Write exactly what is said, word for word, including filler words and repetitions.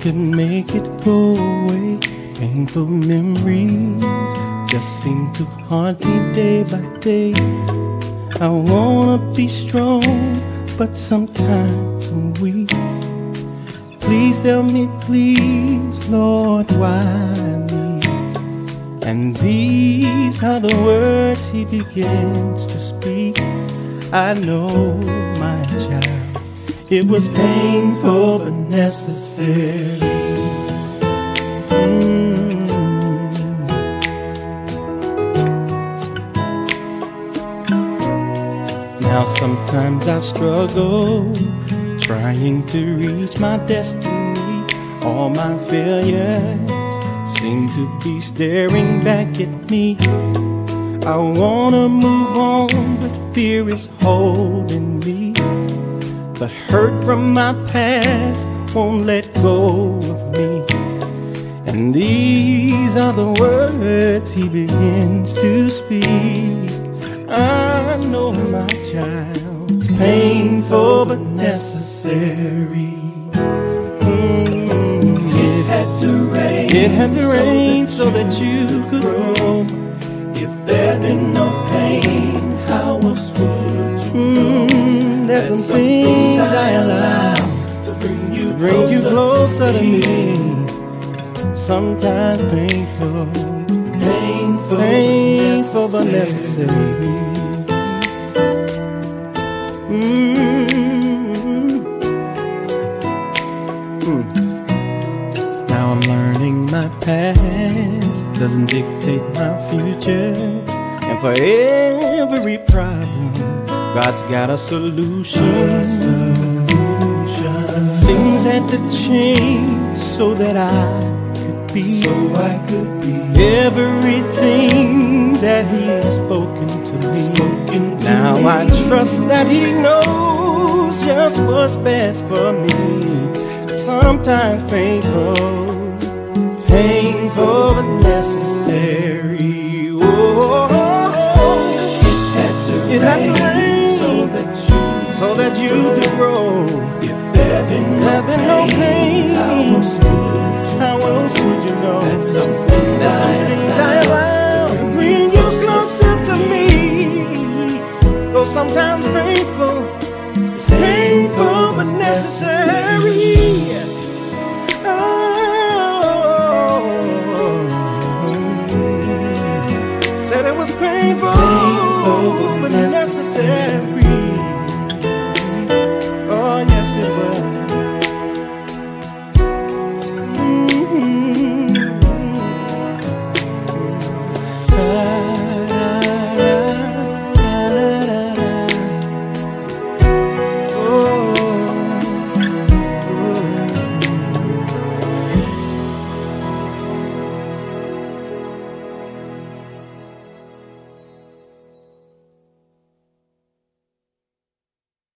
could make it go away. Painful memories just seem to haunt me day by day. I wanna be strong, but sometimes I'm weak. Please tell me, please, Lord, why me? And these are the words he begins to speak. I know, my child, it was painful but necessary. Mm. Now sometimes I struggle trying to reach my destiny. All my failures seem to be staring back at me. I wanna move on, but fear is holding me. The hurt from my past won't let go of me. And these are the words he begins to speak. I know, my child, it's painful but necessary. Mm. It had to rain, it had to rain so that you could grow. If there'd been no pain, how else would you know? Mm, there's some things I allow to bring you, bring you closer to me. Sometimes painful, painful, painful but necessary. Mm-hmm. Mm. Now I'm learning my past doesn't dictate my future, and for every problem, God's got a solution. A solution. Things had to change so that I could be, so I could be everything that He's spoken to me. Spoken to now me. I trust that He knows just what's best for me. Sometimes painful, painful but necessary. Oh, it had to rain so that you, so that you could grow. If there been no been no pain, how else would you, how else would you know? That some things I allow to bring you closer to me. Though sometimes painful, it's painful but necessary. Said it was painful, painful but necessary.